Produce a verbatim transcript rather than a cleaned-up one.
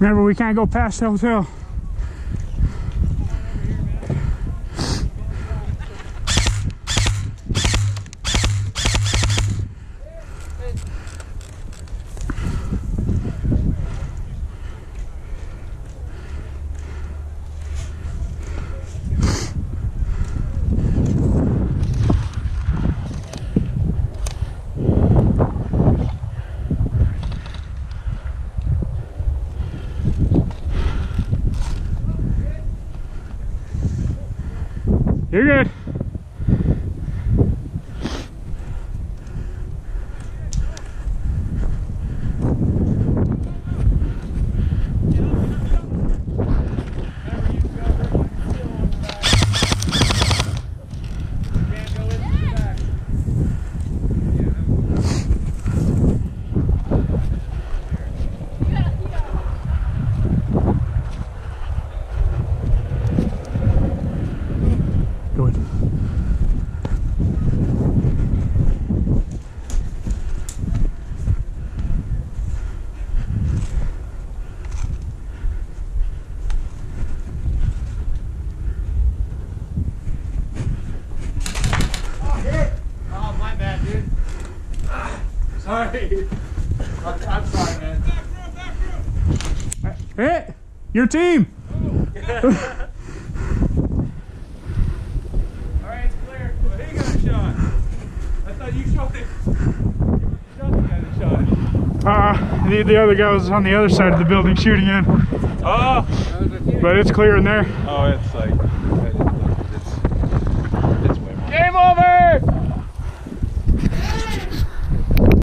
Remember, we can't go past the hotel. You're good. Sorry. I'm, I'm sorry, man. Hey, your team. Alright, it's clear. Well, he got a shot. I thought you shot it. You shot the guy that shot it. Uh, the, the other guy was on the other side of the building shooting in. Oh! But it's clear in there. Oh, it's like, it's, it's way more. Game over!